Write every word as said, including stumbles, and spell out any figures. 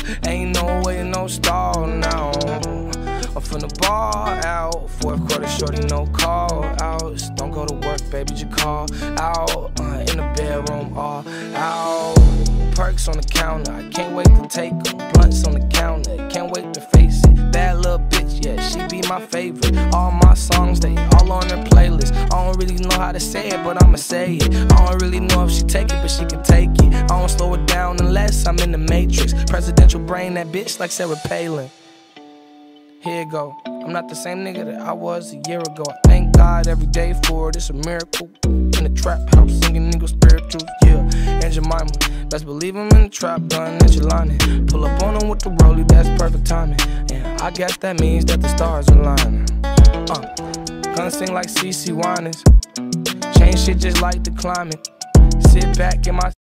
Ain't no way, no stall now. I'm finna ball out. Fourth quarter, shorty, no call outs. Don't go to work, baby, just call out. Uh, in the bedroom, all out. Perks on the counter, I can't wait to take them. Blunts on the counter, can't wait to face it. Bad little bitch, yeah, she be my favorite. All my songs, they all on her playlist. I don't really know how to say it, but I'ma say it. I don't really know if she take it, but she can take it. I don't slow it down unless I'm in the Matrix. Presidential brain, that bitch like Sarah Palin. Here it go. I'm not the same nigga that I was a year ago. I thank God every day for it, it's a miracle. In the trap house, singing nigga spirituals, yeah. And Jemima, best believe I'm in the trap, gun and Jelani. Pull up on him with the rollie, that's perfect timing. And I guess that means that the stars are lining. Uh, gonna sing like CeCe Winans. Change shit just like the climate. Sit back in my